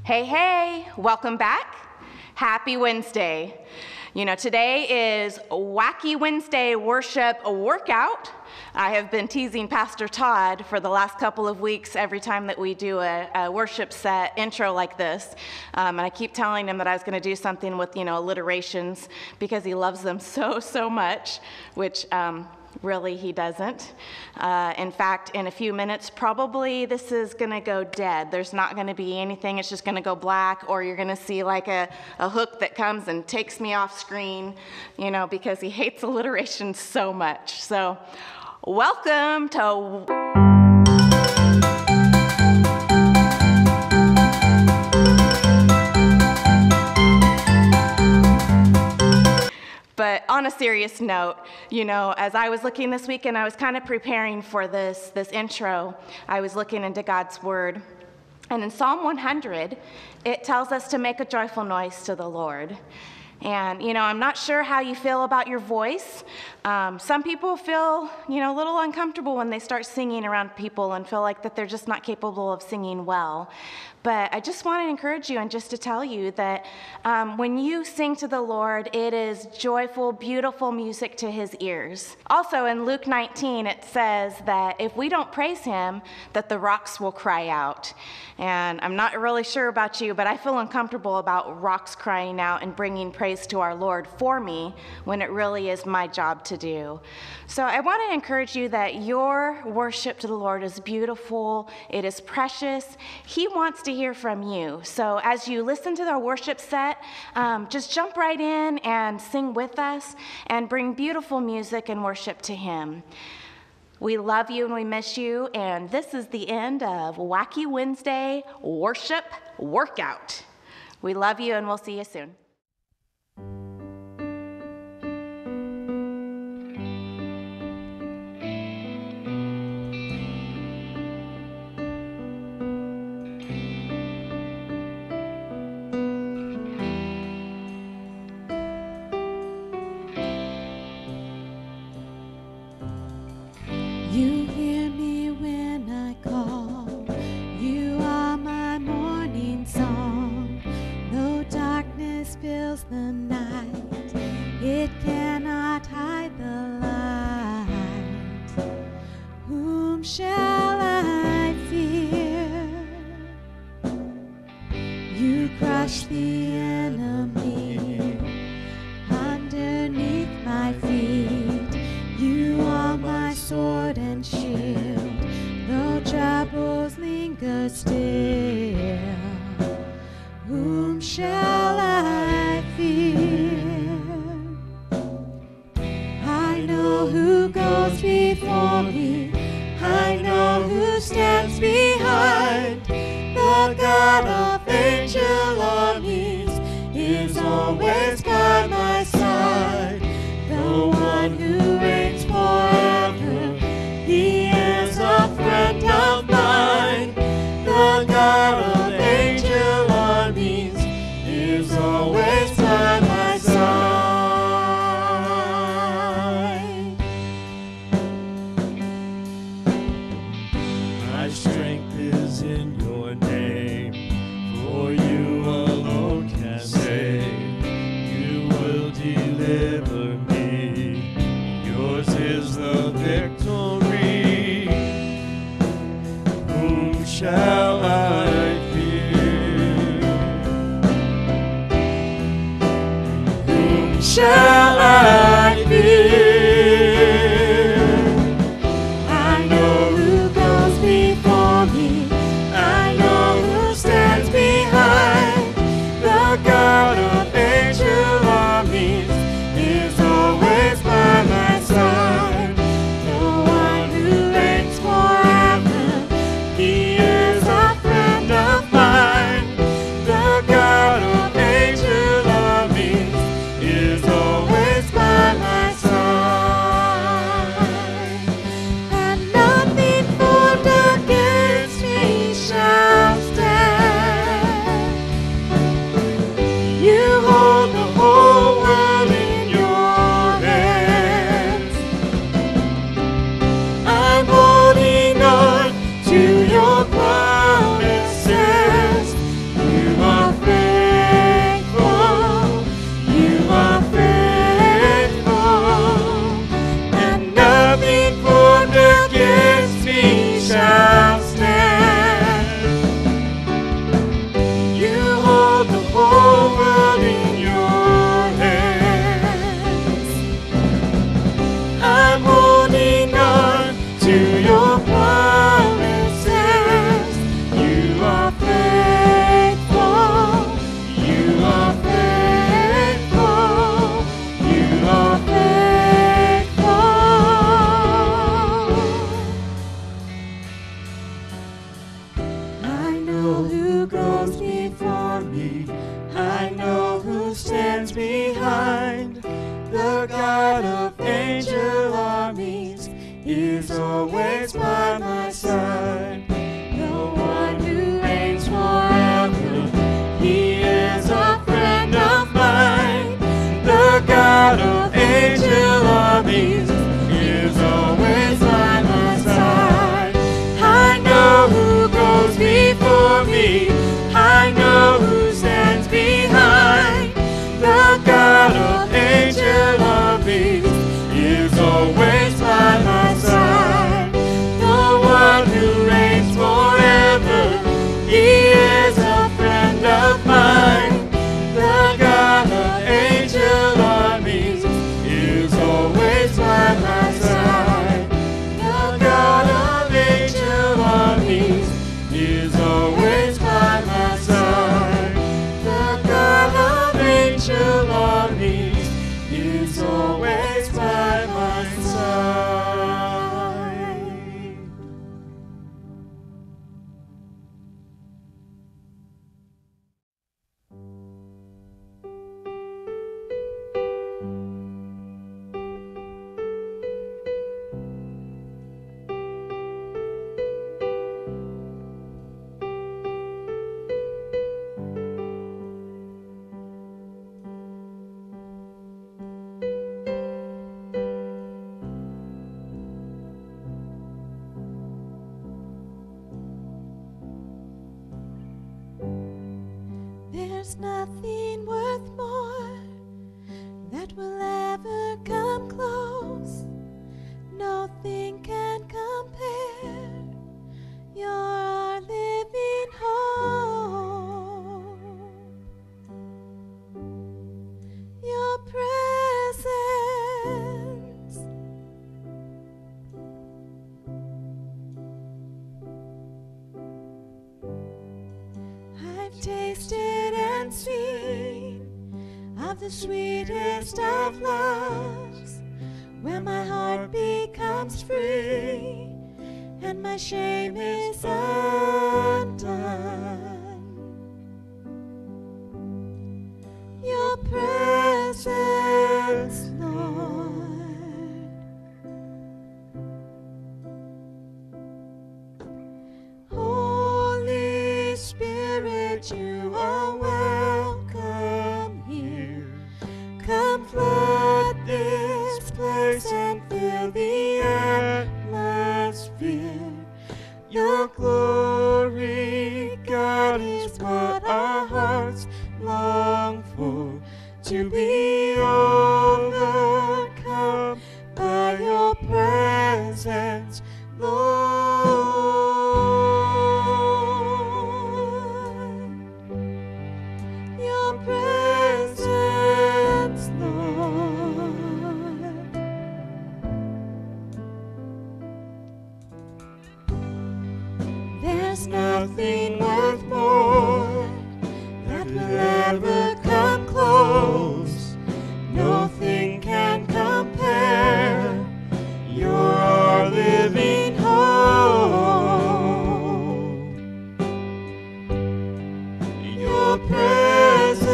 Hey, hey, welcome back. Happy Wednesday. You know, today is Wacky Wednesday Worship Workout. I have been teasing Pastor Todd for the last couple of weeks every time that we do a worship set intro like this. And I keep telling him that I was going to do something with, alliterations because he loves them so much, which really he doesn't. In fact, in a few minutes, probably this is going to go dead. There's not going to be anything. It's just going to go black, or you're going to see like a hook that comes and takes me off screen, because he hates alliteration so much. So welcome to... But on a serious note, as I was looking this week and I was kind of preparing for this intro, I was looking into God's Word. And in Psalm 100, it tells us to make a joyful noise to the Lord. And, I'm not sure how you feel about your voice. Some people feel, a little uncomfortable when they start singing around people and feel like that they're just not capable of singing well. But I just want to encourage you and just to tell you that when you sing to the Lord, it is joyful, beautiful music to his ears. Also in Luke 19, it says that if we don't praise him, that the rocks will cry out. And I'm not really sure about you, but I feel uncomfortable about rocks crying out and bringing praise to our Lord for me when it really is my job to do. So I want to encourage you that your worship to the Lord is beautiful. It is precious. He wants to hear from you. So as you listen to the worship set, just jump right in and sing with us and bring beautiful music and worship to him. We love you and we miss you, and this is the end of Wacky Wednesday Worship Workout. We love you and we'll see you soon. You hear me when I call. You are my morning song. No darkness fills the night. It cannot hide the light. Whom shall I fear? You crush the enemy underneath my feet. You are my sword and shield, though troubles linger still. Whom shall I fear? I know who goes before me. I know who stands behind. The God of angel armies is always by my side. The one who reigns forever, he is a friend of mine. The God of angel armies is always by my side. My strength is in your name. by my side. The one who reigns forever, he is a friend of mine. The God of angel armies is always by my side. I know who goes before me. I know who stands behind. The God of angel armies is always by my side. The one who reigns forever, he is a friend of mine. The God of angel armies is always by my side. The God of angel armies is always by my side. The God of angel armies is always by my side. There's nothing worth more that will ever come close. Nothing can compare. You're our living hope. Your presence I've tasted and seen of the sweetest of loves, where my heart becomes free and my shame is undone. Your presence, Lord. Holy Spirit, you are welcome here. Come flood this place and fill the atmosphere. Your glory, God, is what our hearts long for, to be overcome by your presence, Lord. Your presence, Lord. There's nothing worth more that will ever come close. Nothing can compare. You're our living hope. Your presence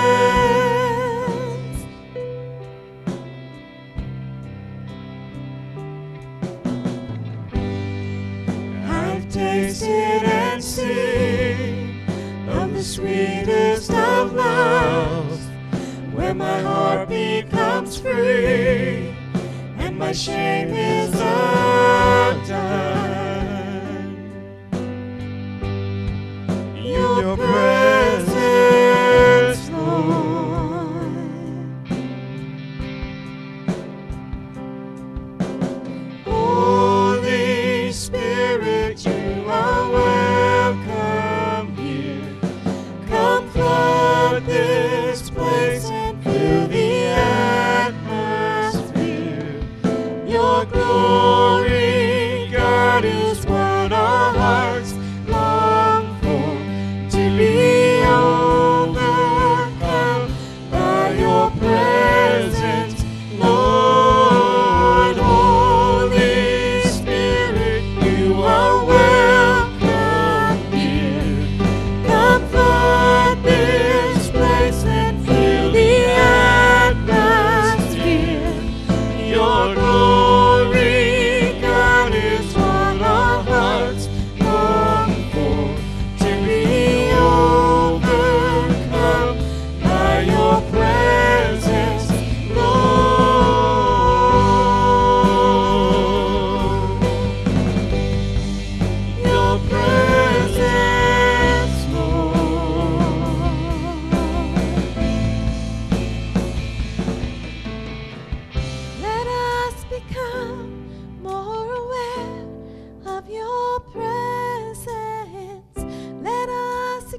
I've tasted and seen of the sweetest of loves, where my heart becomes free and my shame is undone. Your presence, Lord. Holy Spirit, you are welcome here. Come flood this place and fill the atmosphere. Your glory, God,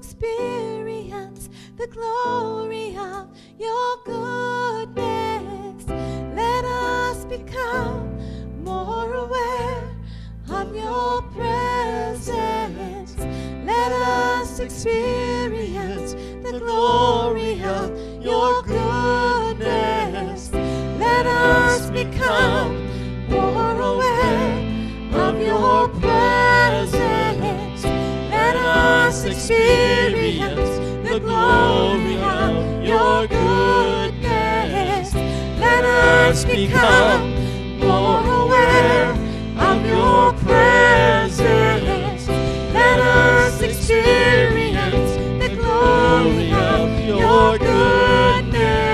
experience the glory of your goodness. Let us become more aware of your presence. Let us experience the glory of your goodness. Let us become more aware of your presence. Let us experience the glory of your goodness. Let us become more aware of your presence. Let us experience the glory of your goodness.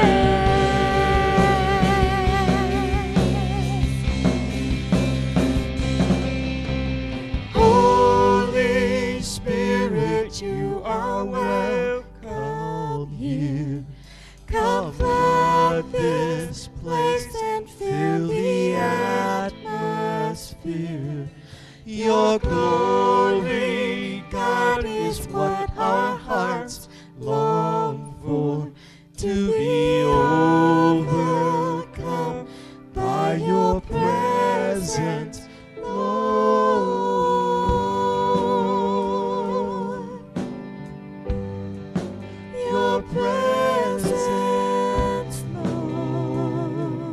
Holy Spirit, you are welcome here. Come flood this place and fill the atmosphere. Your glory, God, is what our hearts long for, to be overcome by your presence, Lord. Your presence, Lord.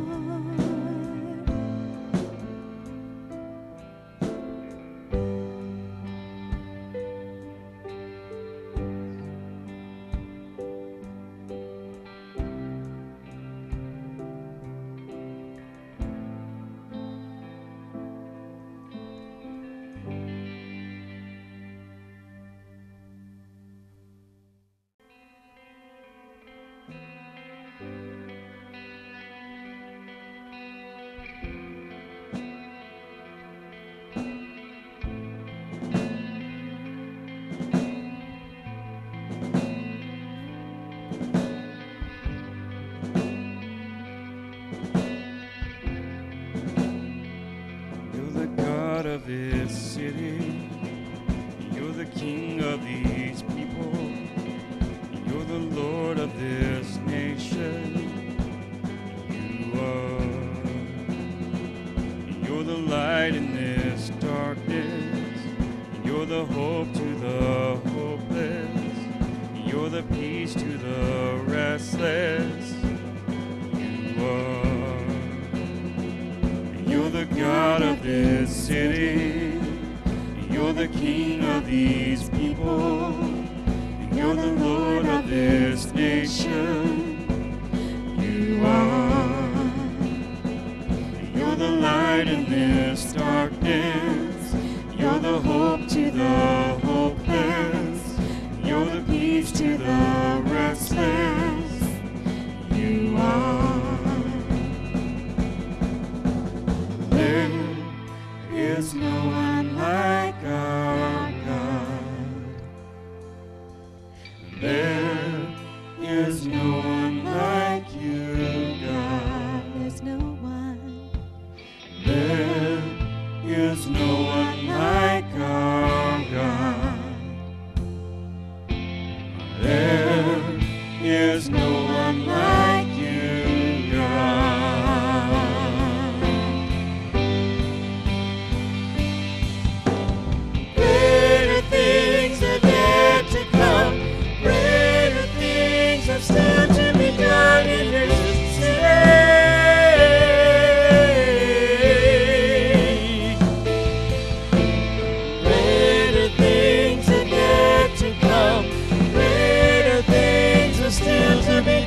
You're the God of this city. You're the King of these people. You're the Lord of this nation. You are. You're the light in this darkness. You're the hope to the hopeless. You're the peace to the restless. You are. You're the God of this city. You're the King of these people. You're the Lord of this nation. You are. You're the light in this darkness. You're the hope to the hopeless. You're the peace to the restless. You are. There is no one like our God. There is no one like you, God. There's no one. There is no one like our God. There is no one like you, God. Greater things are yet to come. Greater things are still to be done in this city. Greater things are yet to come. Greater things are still to be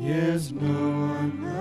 is no one